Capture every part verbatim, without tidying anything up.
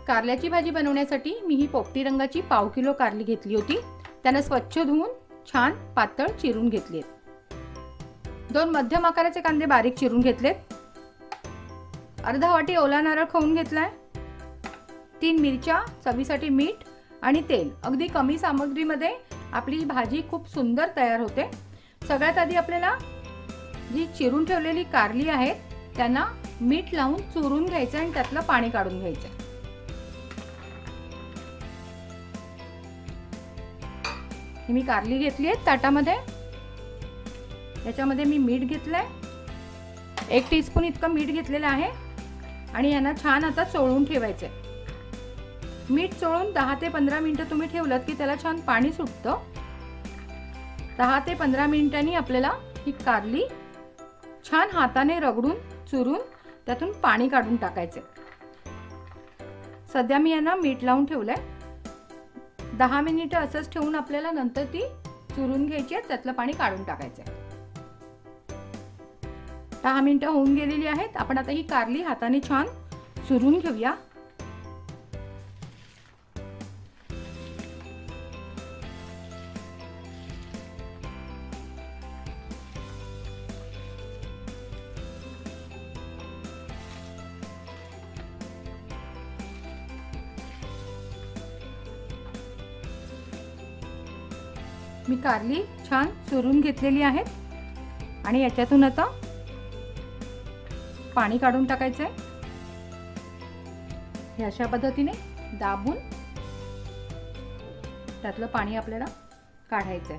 कारल्याची भाजी बनवण्यासाठी मी ही पोपटी रंगाची पाव किलो कारली घेतली होती। त्यांना स्वच्छ धुवून छान पातळ चिरून घेतले। दोन मध्यम आकाराचे कांदे बारीक चिरून घेतलेत। अर्धा वाटी ओला नारळ खवून घेतलाय। तीन मिरच्या, चवीसाठी मीठ आणि तेल। अगदी कमी सामग्रीमध्ये आपली भाजी खूप सुंदर तयार होते। सगळ्यात आधी आपल्याला जी चिरून ठेवलेली कारली आहे त्यांना मीठ लावून चुरून घ्यायचं आणि त्यातलं पाणी काढून घ्यायचं। ही मी कारली घेतली आहे ताटामध्ये। याच्यामध्ये मी मीठ घेतलंय, एक टीस्पून इतकं मीठ घेतलेलं आहे आणि यांना छान आता चोळून ठेवायचंय। मीठ चोळून दहा ते पंधरा मिनिटं तुम्ही ठेवलं की त्याला छान पाणी सुटतं। दहा ते पंधरा मिनिटांनी आपल्याला ही कारली छान हाताने रगडून चुरून त्यातून पाणी काढून टाकायचे। सध्या मी यांना मीठ लावून ठेवलंय। दहा मिनिटं असंच ठेवून आपल्याला नंतर ती चुरून घ्यायची आहे, त्यातलं पाणी काढून टाकायचं। दहा मिनिटं होऊन गेलेली आहेत। आपण आता ही कारली हाताने छान चुरून घेऊया। मी कारली छान चुरून घेतलेली आहे आणि याच्यातून आता पाणी काढून टाकायचंय। हे अशा पद्धतीने दाबून त्यातलं पाणी आपल्याला काढायचंय।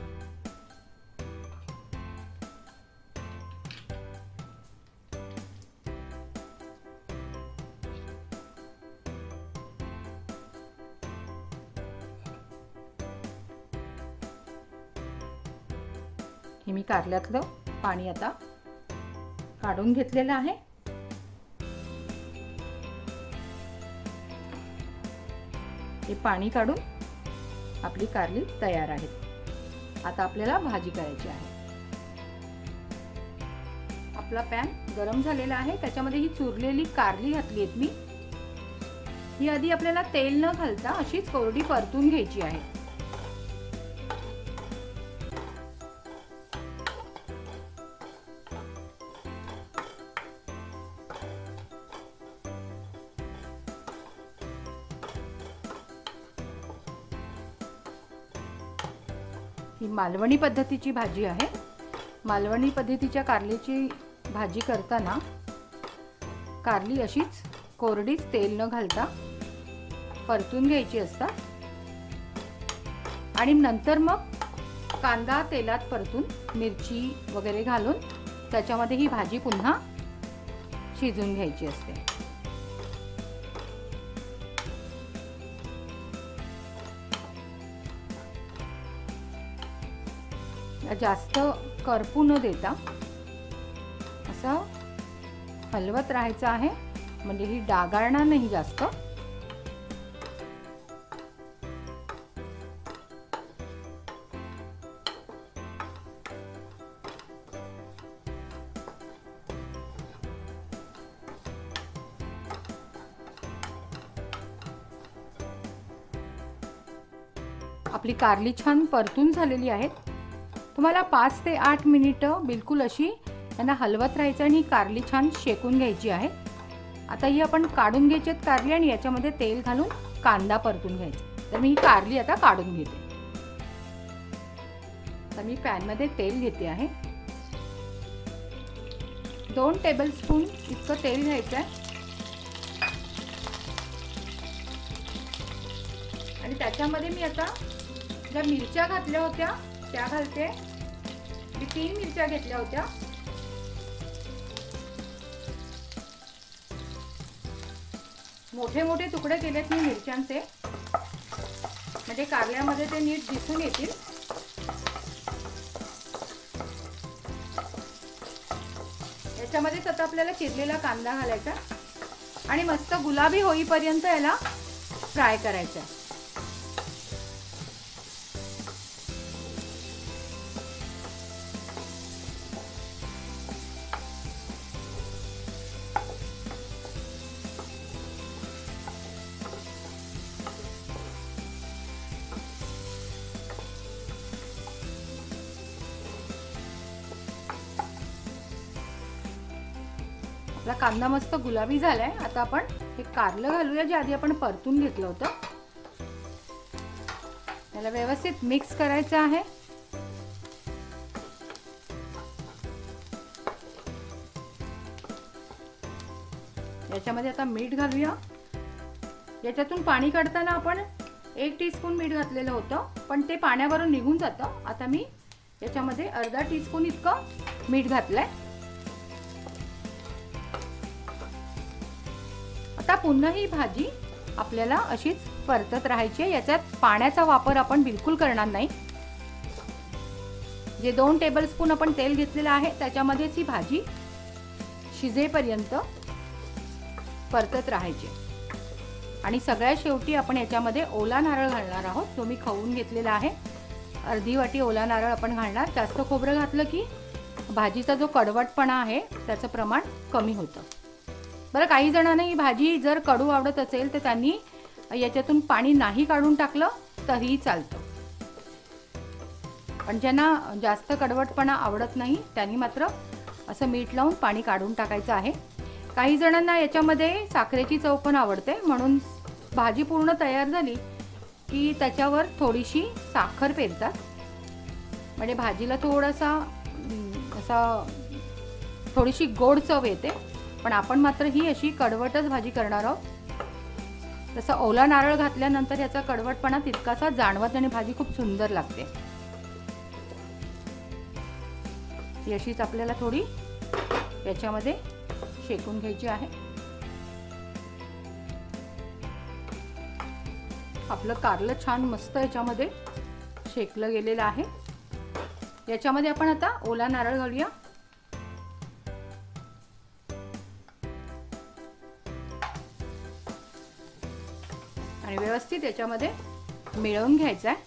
हे मी कारल्यातलं पाणी आता काढून घेतलेलं आहे। हे पाणी काढून आपली कारली तयार आहे। आता आपल्याला भाजी करायची आहे। आपला पॅन गरम झालेला आहे, त्याच्यामध्ये ही चुरलेली कारली घातली आहे मी। ही आधी आपल्याला तेल न घालता अशीच कोरडी परतून घ्यायची आहे। ही मालवणी पद्धतीची भाजी आहे। मालवणी पद्धतीच्या कारल्याची भाजी करताना कारली अशीच कोरडीच तेल न घालता परतून घ्यायची असतात आणि नंतर मग कांदा तेलात परतून मिरची वगैरे घालून त्याच्यामध्ये ही भाजी पुन्हा शिजवून घ्यायची असते। जास्त करपू न देता असं हलवत राहायचं आहे, म्हणजे ही डागाळणार नाही जास्त। आपली कारली छान परतून झालेली आहे। तुम्हाला पाच ते आठ मिनिटं बिलकुल अशी यांना हलवत राहायचं आणि ही कारली छान शेकून घ्यायची आहे। आता ही आपण काढून घ्यायची कारली आणि याच्यामध्ये तेल घालून कांदा परतून घ्यायचा। तर मी ही कारली आता काढून घेते। तर मी पॅन मध्ये तेल घेते आहे। दोन टेबलस्पून इतकं तेल घ्यायचं आहे आणि त्याच्यामध्ये मी आता ज्या मिरच्या घातल्या होत्या त्या घालते। मी तीन मिरच्या घेतल्या होत्या। मोठे मोठे तुकडे केलेत मी मिरच्यांचे, म्हणजे कारल्यामध्ये ते नीट दिसून येतील। याच्यामध्येच आता आपल्याला चिरलेला कांदा घालायचा आणि मस्त गुलाबी होईपर्यंत याला फ्राय करायचा। आपला कांदा मस्त गुलाबी झालाय। आता आपण हे कारलं घालूया जे आधी आपण परतून घेतलं होतं। याला व्यवस्थित मिक्स करायचं आहे। याच्यामध्ये आता मीठ घालूया। याच्यातून पाणी काढताना आपण एक टीस्पून मीठ घातलेलं होतं, पण ते पाण्यावरून निघून जातं। आता मी याच्यामध्ये अर्धा टीस्पून इतकं मीठ घातलंय। आता पुन्हा ही भाजी आपल्याला अशीच परतत राहायची आहे। याच्यात पाण्याचा वापर आपण बिलकुल करणार नाही। जे दोन टेबलस्पून आपण तेल घेतलेलं आहे त्याच्यामध्येच ही भाजी शिजेपर्यंत परतत राहायची। आणि सगळ्यात शेवटी आपण याच्यामध्ये ओला नारळ घालणार आहोत, जो मी खवून घेतलेला आहे। अर्धी वाटी ओला नारळ आपण घालणार। जास्त खोबरं घातलं की भाजीचा जो कडवटपणा आहे त्याचं प्रमाण कमी होतं। बरं, काही जणांना ही भाजी जर कडू आवडत असेल तर त्यांनी याच्यातून पाणी नाही काढून टाकलं तरीही चालतं, पण ज्यांना जास्त कडवटपणा आवडत नाही त्यांनी मात्र असं मीठ लावून पाणी काढून टाकायचं आहे। काही जणांना याच्यामध्ये साखरेची चव पण आवडते, म्हणून भाजी पूर्ण तयार झाली की त्याच्यावर थोडीशी साखर पेरतात, म्हणजे भाजीला थोडासा असा थोडीशी गोड चव येते। पण आपण मात्र ही अशी कडवटच भाजी करणार आहोत। तसं ओला नारळ घातल्यानंतर याचा कडवटपणा तितकासा जाणवत आणि भाजी खूप सुंदर लागते। अशीच आपल्याला थोडी याच्यामध्ये शेकून घ्यायची आहे। आपलं कारलं छान मस्त याच्यामध्ये शेकलं गेलेलं आहे। याच्यामध्ये आपण आता ओला नारळ घालूया। आणि व्यवस्थित याच्यामध्ये मिळवून घ्यायचं आहे।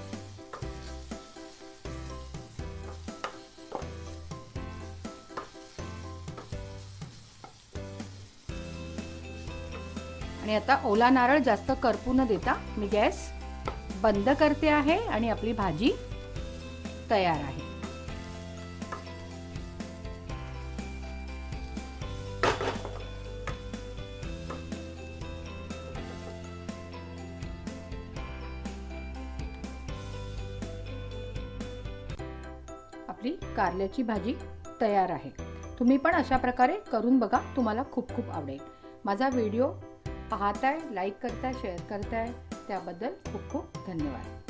आणि आता ओला नारळ जास्त करपू न देता मी गॅस बंद करते आहे आणि आपली भाजी तयार आहे। आपली कारल्याची भाजी तयार आहे। तुम्ही पण अशा प्रकारे करून बघा, तुम्हाला खूप खूप आवडेल। माझा व्हिडिओ पाहताय, लाईक करताय, शेअर करताय त्याबद्दल खूप खूप धन्यवाद।